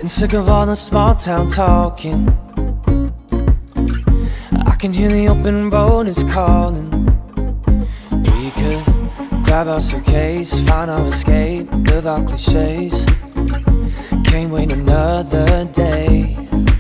sick of all the small town talking. I can hear the open road is calling. We could grab our suitcase, find our escape, live our cliches. Can't wait another day.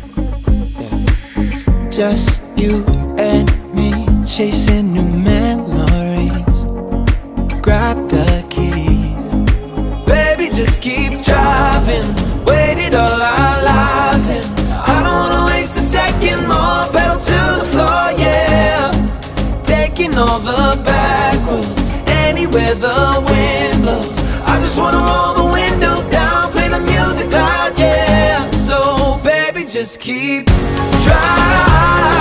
Yeah. Just you and me, chasing new memories. Grab the keys, baby, just keep driving. Waited all our lives and I don't wanna waste a second more. Pedal to the floor, yeah. Taking all the back roads, anywhere the wind blows. I just wanna roll the windows down, play the music loud, yeah. So baby, just keep driving.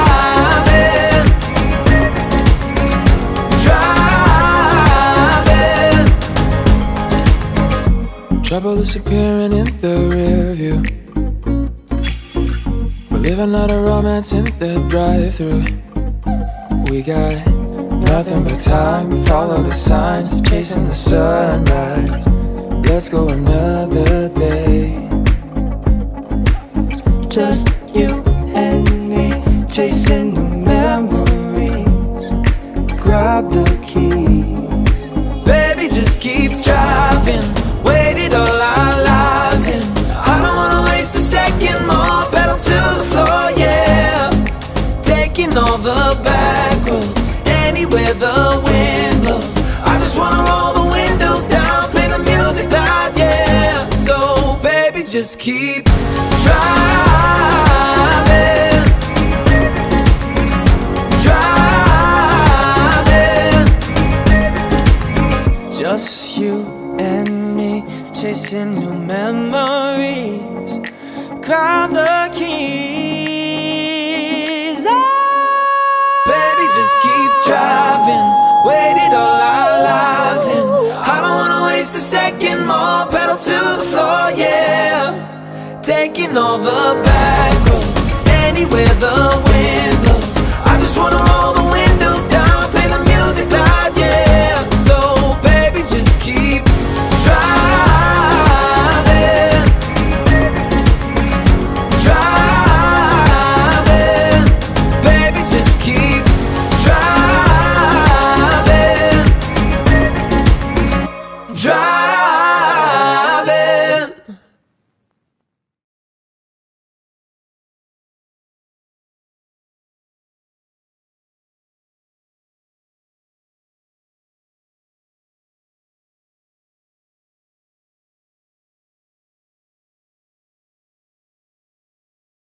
Trouble disappearing in the rear view. We're living out a romance in the drive-thru. We got nothing but time, follow the signs, chasing the sunrise. Let's go another day. just you and me, chasing the memories. Grab the keys, baby, just keep driving. Waited all our lives and I don't wanna waste a second more. Pedal to the floor, yeah. Taking all the back roads, anywhere the wind blows. I just wanna roll the windows down, play the music loud, yeah. So baby, just keep driving. Just you and me, chasing new memories. Grab the keys, baby, just keep driving. Waited all our lives and I don't wanna waste a second more. Pedal to the floor, yeah. Taking all the back roads, anywhere the wind